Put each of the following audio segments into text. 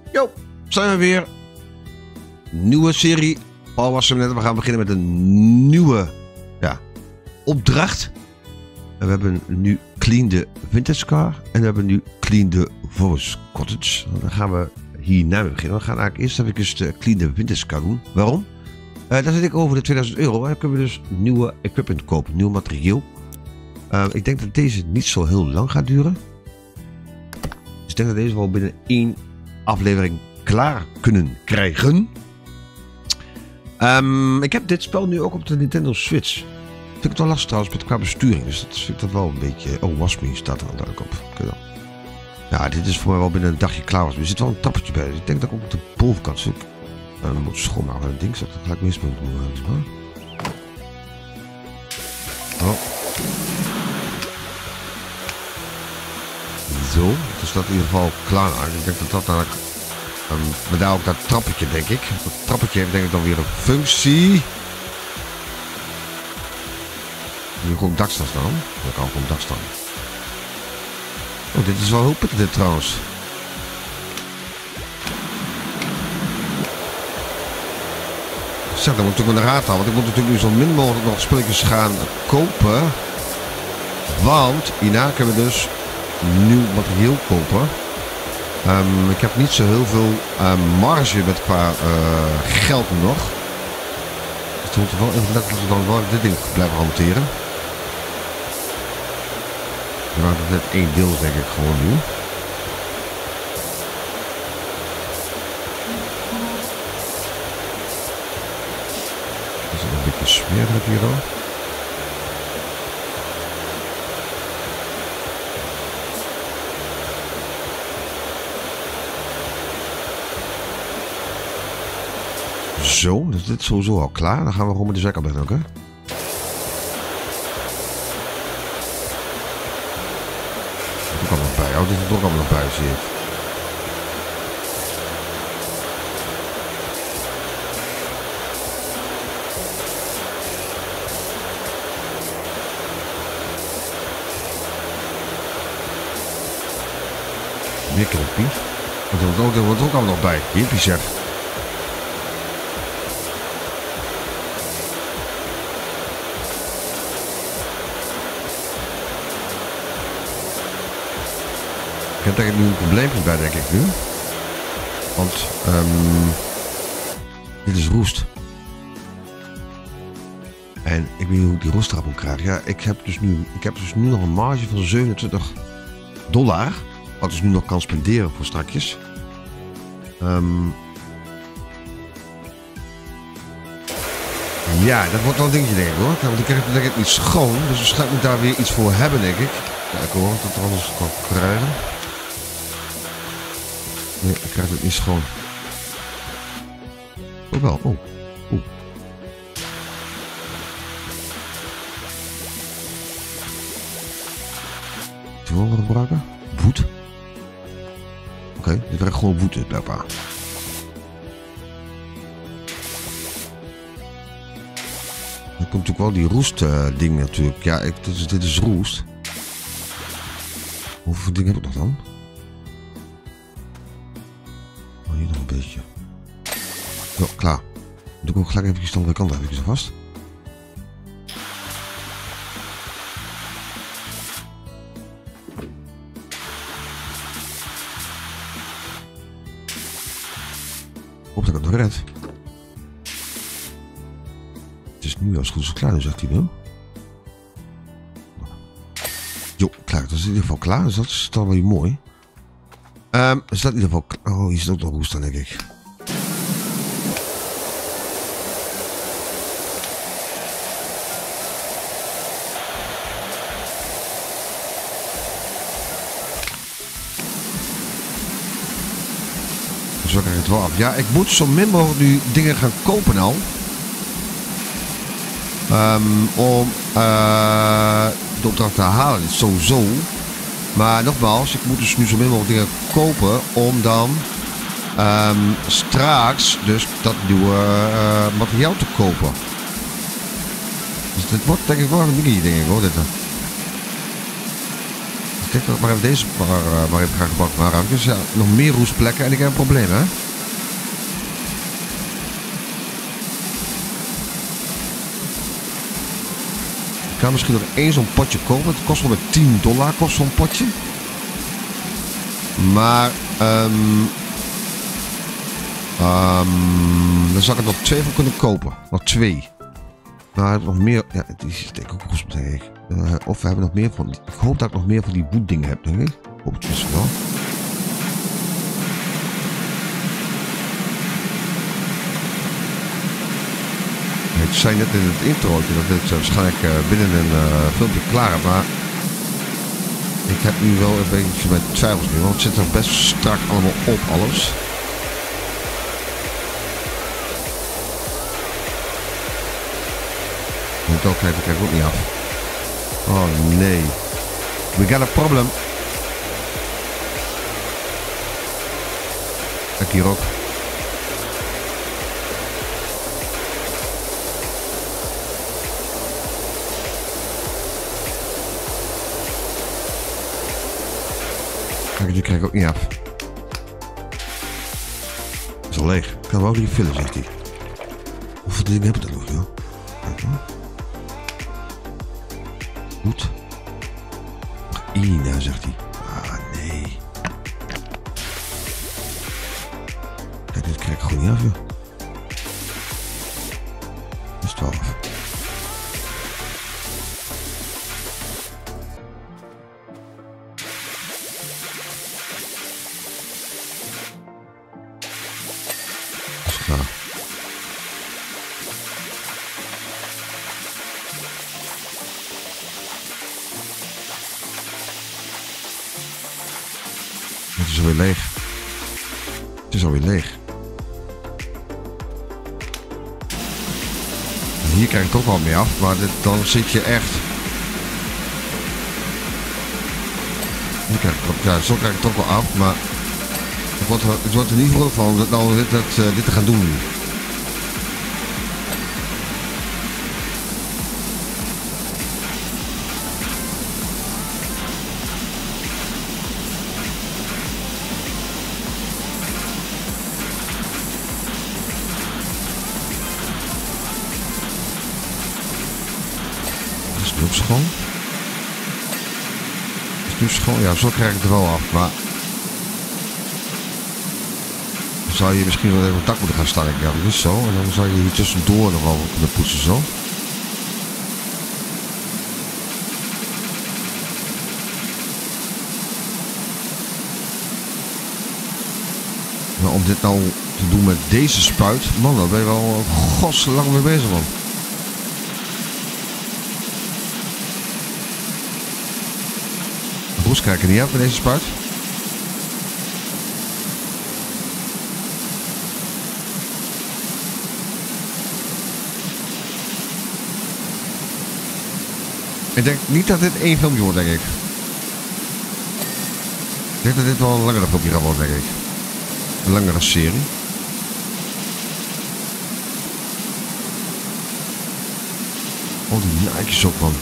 Yo, zijn we weer. Nieuwe serie. Paul was er net. We gaan beginnen met een nieuwe opdracht. En we hebben nu Clean the Vintage Car. En we hebben nu Clean the Forest Cottage. Dan gaan we hierna mee beginnen. We gaan eigenlijk eerst even Clean the Vintage Car doen. Waarom? Daar zit ik over de 2000 euro. Dan kunnen we dus nieuwe equipment kopen. Nieuw materieel. Ik denk dat deze niet zo heel lang gaat duren. Dus ik denk dat deze wel binnen 1 aflevering klaar kunnen krijgen. Ik heb dit spel nu ook op de Nintendo Switch. Vind ik het wel lastig trouwens qua besturing. Dus dat vind ik dat wel een beetje... Oh, Wasme staat er dan ook op. Ja, dit is voor mij wel binnen een dagje klaar was. Er zit wel een trappetje bij. Dus ik denk dat ik ook op de bovenkant zit. Dan moet schoonmaken. Dat ding zat er gelijk mis mee doen. Oh. Zo, dus dat in ieder geval klaar. Ik denk dat dat eigenlijk... maar daar ook dat trappetje, denk ik. Dat trappetje heeft denk ik dan weer een functie. Nu gewoon dak staan. Dan kan gewoon dak staan. Oh, dit is wel heel pittig dit trouwens. Zeg, dan moet ik natuurlijk in de raad houden. Want ik moet natuurlijk nu zo min mogelijk nog spulletjes gaan kopen. Want hierna kunnen we dus nieuw materieel kopen. Ik heb niet zo heel veel marge met qua geld nog. Dus we moeten wel even letten dat we dan wel dit ding blijven hanteren. We maken het net 1 deel denk ik gewoon nu. Dat is een beetje smerig hier dan. Zo, dus dit is sowieso al klaar. Dan gaan we gewoon met de zak aan beginnen ook, hè? Dat doe ik allemaal bij. Oh, dit is ook allemaal nog bij, zie ik. Meer knopje. Dat wordt ook allemaal nog bij. Hippie zeg. Ik heb daar nu een probleempje bij, denk ik nu. Want dit is roest. En ik weet niet hoe ik die roest erop moet krijgen. Ja, ik heb dus nu nog een marge van $27. Wat dus nu nog kan spenderen voor strakjes. Ja, dat wordt wel een dingetje denk ik hoor. Want ik krijg het denk ik niet schoon. Dus waarschijnlijk moet ik daar weer iets voor hebben denk ik. Kijk hoor, dat er anders kan krijgen. Nee, ik krijg het niet schoon. Oh wel, oh. Te gebruiken? Woed? Oké, dit werkt gewoon woed uit blijkbaar. Dan komt natuurlijk wel die roest ding natuurlijk. Ja, dit is roest. Hoeveel dingen heb ik nog dan? Oh, hier nog een beetje. Ja, klaar. Dan doe ik ook gelijk even de andere kant even vast. Hoop dat ik het nog red. Het is nu als goed is klaar, zegt hij nu. Jo, klaar. Dat is in ieder geval klaar. Dus dat is dan wel mooi. Is dat in ieder geval... Oh, hier zit ook nog roest aan, denk ik. Dus zo krijg ik het wel af. Ja, ik moet zo min mogelijk nu dingen gaan kopen nou. Om de opdracht te halen. Dit is sowieso. Maar nogmaals, ik moet dus nu zo min mogelijk dingen kopen om dan straks dus dat nieuwe materiaal te kopen. Dus dit wordt denk ik wel een dingetje, denk ik hoor. Dit. Kijk maar even deze maar even gaan gebak maken. Dus ja, nog meer roestplekken en ik heb een probleem, hè? Ik kan misschien nog één zo'n potje kopen. Het kost wel met $10 kost zo'n potje. Maar dan zou ik er nog 2 van kunnen kopen. Nog 2. Maar heb ik nog meer. Ja, die is denk ik ook goed, denk ik. Of we hebben nog meer van. Ik hoop dat ik nog meer van die woeddingen heb, denk ik. Hoop het dus wel. Ik zei net in het introotje dat dit waarschijnlijk binnen een filmpje klaar is, maar ik heb nu wel een beetje mijn twijfels nu, want het zit er best strak allemaal op alles. Ik ook even, kijk ook niet af. Oh nee. We got a problem. Kijk hier ook. Kijk, die krijg ik ook niet af. Het is al leeg. Ik kan wel die vullen, zegt hij. Hoeveel dingen heb ik er nog, joh? Kijk hoor. Goed. Nog 1, zegt hij. Ah, nee. Kijk, dit krijg ik gewoon niet af, joh. Dat is 12. Het is alweer leeg. Het is alweer leeg. En hier krijg ik toch wel mee af, maar dan zit je echt. Hier krijg ik, ja, zo krijg ik het toch wel af, maar het wordt er niet vrolijk van om dit te gaan doen nu. Is het nu schoon? Is het nu schoon? Ja, zo krijg ik het er wel af, maar dan zou je misschien wel even het dak moeten gaan staan. Ja, dat is zo. En dan zou je hier tussendoor nog wel kunnen poetsen zo. Maar om dit nou te doen met deze spuit, man, daar ben je wel godslang mee bezig, man. Broes krijg ik er niet uit met deze spuit. Ik denk niet dat dit één filmpje wordt, denk ik. Ik denk dat dit wel een langere filmpje gaat worden, denk ik. Een langere serie. Oh, die naadjes ook, man.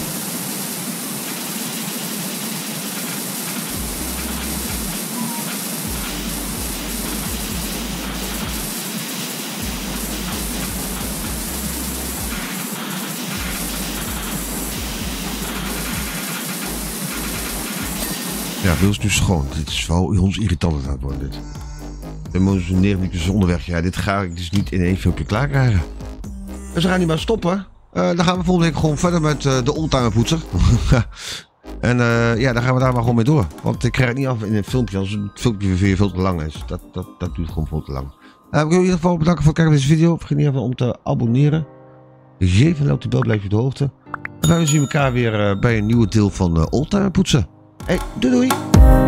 Ja, wil is nu schoon. Dit is wel ons irritant aan het worden, dit. We moeten 9 minuutjes onderweg. Ja, dit ga ik dus niet in één filmpje klaar krijgen. Dus we gaan niet maar stoppen. Dan gaan we volgende week gewoon verder met de oldtimer poetser. En ja, dan gaan we daar maar gewoon mee door. Want ik krijg het niet af in een filmpje als het filmpje weer veel te lang is. Dat duurt gewoon veel te lang. Ik wil in ieder geval bedanken voor het kijken naar deze video. Vergeet niet even om te abonneren. Geef op die bel, blijf je op de hoogte. En wij zien elkaar weer bij een nieuwe deel van oldtimer poetsen. Hey, doei doei!